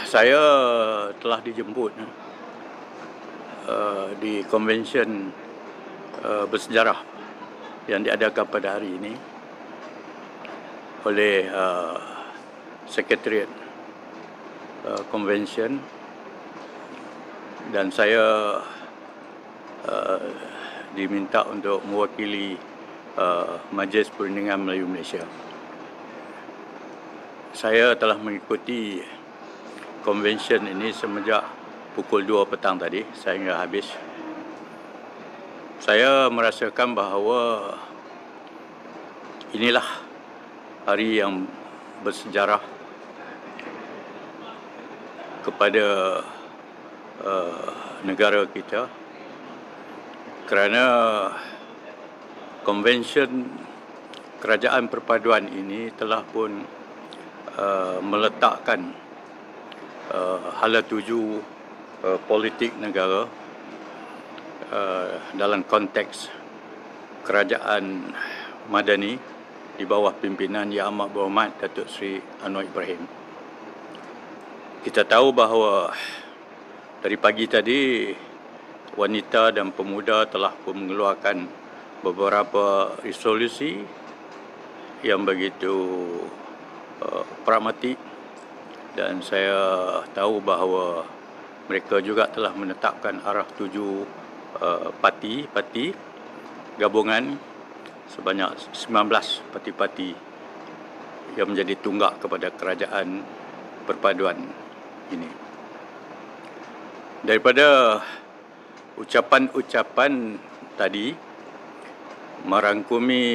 Saya telah dijemput di konvensyen bersejarah yang diadakan pada hari ini oleh Sekretariat Konvensyen, dan saya diminta untuk mewakili Majlis Perundingan Melayu Malaysia. Saya telah mengikuti konvensyen ini semenjak pukul 2 petang tadi sehingga habis. Saya merasakan bahawa inilah hari yang bersejarah kepada negara kita, kerana konvensyen kerajaan perpaduan ini telah pun meletakkan hala tuju politik negara dalam konteks kerajaan madani di bawah pimpinan Yang Amat Berhormat Datuk Seri Anwar Ibrahim. Kita tahu bahawa dari pagi tadi wanita dan pemuda telah pun mengeluarkan beberapa resolusi yang begitu pragmatik, dan saya tahu bahawa mereka juga telah menetapkan arah tuju parti gabungan sebanyak 19 parti-parti yang menjadi tunggak kepada kerajaan perpaduan ini. Daripada ucapan-ucapan tadi merangkumi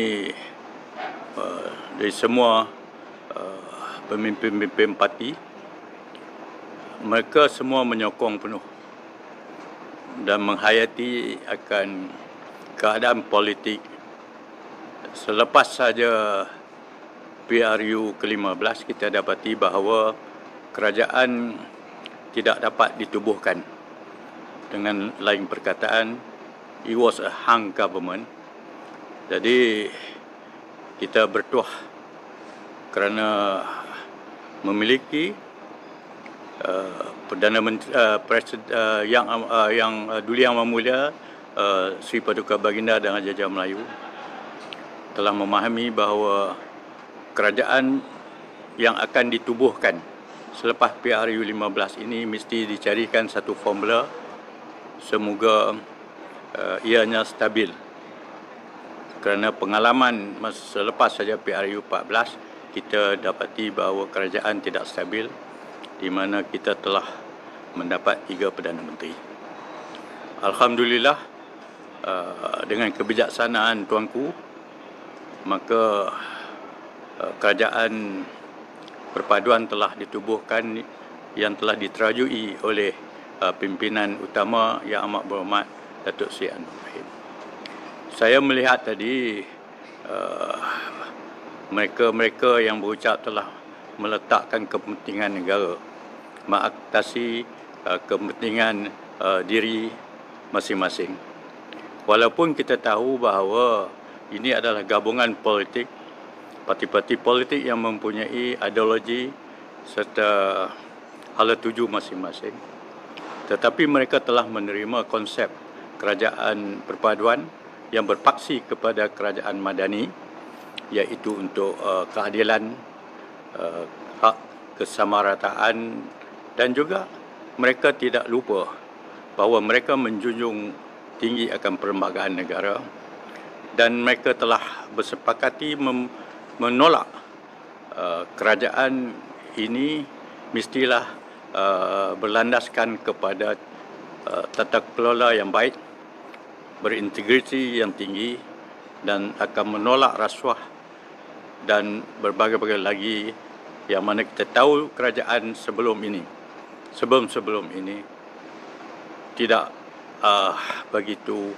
dari semua pemimpin-pemimpin parti, mereka semua menyokong penuh dan menghayati akan keadaan politik selepas saja PRU ke-15. Kita dapati bahawa kerajaan tidak dapat ditubuhkan. Dengan lain perkataan, it was a hung government. Jadi kita bertuah kerana memiliki Perdana Menteri yang Duli Yang Mulia Sri Paduka Baginda dan Raja Melayu telah memahami bahawa kerajaan yang akan ditubuhkan selepas PRU 15 ini mesti dicarikan satu formula semoga ianya stabil, kerana pengalaman masa selepas saja PRU 14 kita dapati bahawa kerajaan tidak stabil, di mana kita telah mendapat 3 Perdana Menteri. Alhamdulillah, dengan kebijaksanaan tuanku, maka kerajaan perpaduan telah ditubuhkan yang telah diterajui oleh pimpinan utama Yang Amat Berhormat Datuk Seri Anwar Ibrahim. Saya melihat tadi mereka yang berucap telah meletakkan kepentingan negara mengatasi kepentingan diri masing-masing. Walaupun kita tahu bahawa ini adalah gabungan politik, parti-parti politik yang mempunyai ideologi serta hala tuju masing-masing, tetapi mereka telah menerima konsep kerajaan perpaduan yang berpaksi kepada kerajaan madani, iaitu untuk keadilan, hak kesamarataan, dan juga mereka tidak lupa bahawa mereka menjunjung tinggi akan perlembagaan negara, dan mereka telah bersepakati menolak kerajaan ini mestilah berlandaskan kepada tata kelola yang baik, berintegriti yang tinggi, dan akan menolak rasuah dan berbagai-bagai lagi yang mana kita tahu kerajaan sebelum ini tidak begitu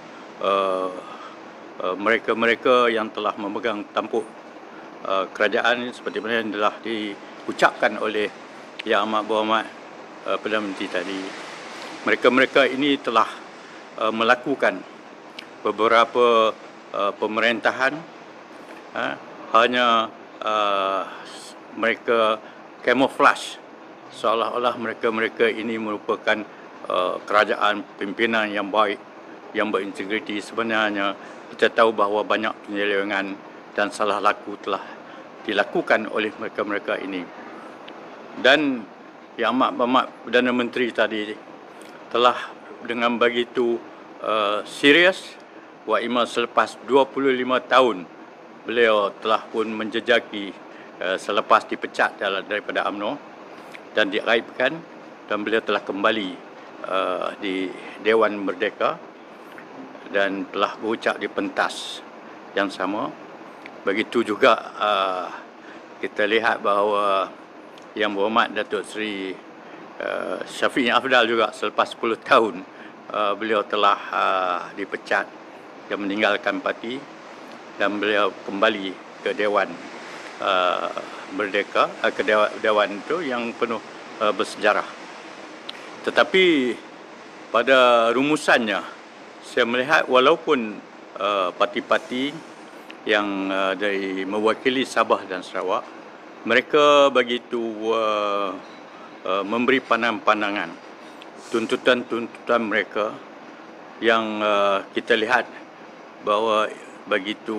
mereka-mereka yang telah memegang tampuk kerajaan seperti mana yang telah diucapkan oleh Yang Amat Berhormat Perdana Menteri tadi. Mereka-mereka ini telah melakukan beberapa pemerintahan, hanya mereka camouflage seolah-olah mereka-mereka ini merupakan kerajaan pimpinan yang baik, yang berintegriti. Sebenarnya kita tahu bahawa banyak penyelewengan dan salah laku telah dilakukan oleh mereka-mereka ini. Dan Yang Amat Perdana Menteri tadi telah dengan begitu serius, Wak Imal selepas 25 tahun beliau telah pun menjejaki selepas dipecat daripada UMNO dan diraibkan, dan beliau telah kembali di Dewan Merdeka dan telah berucap di pentas yang sama. Begitu juga kita lihat bahawa Yang Berhormat Datuk Seri Syafiq Afdal juga selepas 10 tahun beliau telah dipecat dan meninggalkan parti, dan beliau kembali ke Dewan Merdeka, ke Dewan itu yang penuh bersejarah. Tetapi pada rumusannya, saya melihat walaupun parti-parti yang mewakili Sabah dan Sarawak, mereka begitu memberi pandangan-pandangan, tuntutan-tuntutan mereka yang kita lihat bahawa begitu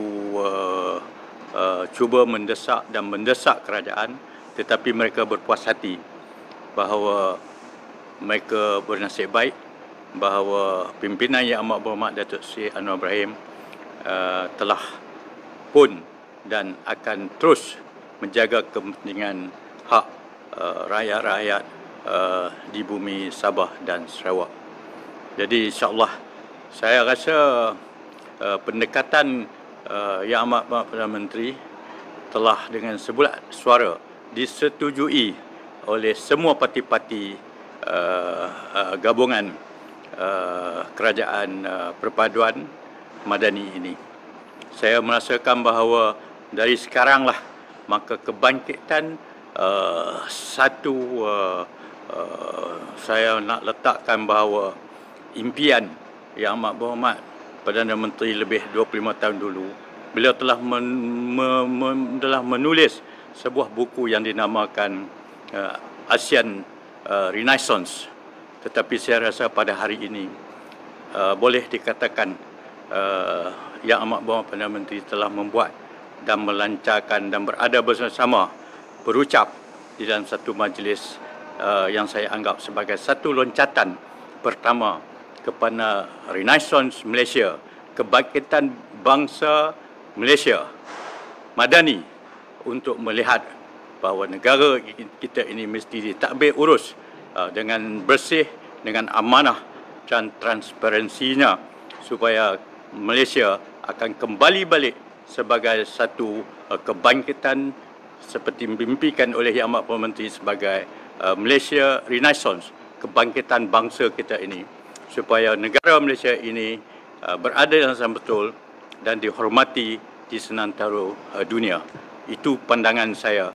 cuba mendesak kerajaan, tetapi mereka berpuas hati bahawa mereka bernasib baik, bahawa pimpinan Yang Amat Berhormat Datuk Seri Anwar Ibrahim telah pun dan akan terus menjaga kepentingan hak rakyat-rakyat di bumi Sabah dan Sarawak. Jadi insya-Allah saya rasa pendekatan Yang Amat Perdana Menteri telah dengan sebulat suara disetujui oleh semua parti-parti gabungan kerajaan perpaduan Madani ini. Saya merasakan bahawa dari sekaranglah maka kebangkitan saya nak letakkan bahawa impian Yang Amat Berhormat Perdana Menteri lebih 25 tahun dulu, beliau telah menulis sebuah buku yang dinamakan ASEAN Renaissance. Tetapi saya rasa pada hari ini boleh dikatakan Yang Amat Berhormat Perdana Menteri telah membuat dan melancarkan dan berada bersama berucap di dalam satu majlis yang saya anggap sebagai satu loncatan pertama kepada Renaissance Malaysia, kebangkitan bangsa Malaysia Madani, untuk melihat bahawa negara kita ini mesti ditadbir urus dengan bersih, dengan amanah dan transparansinya, supaya Malaysia akan kembali balik sebagai satu kebangkitan seperti dimimpikan oleh Yang Amat Perdana Menteri sebagai Malaysia Renaissance, kebangkitan bangsa kita ini, supaya negara Malaysia ini berada dalam betul dan dihormati di senantara dunia. Itu pandangan saya.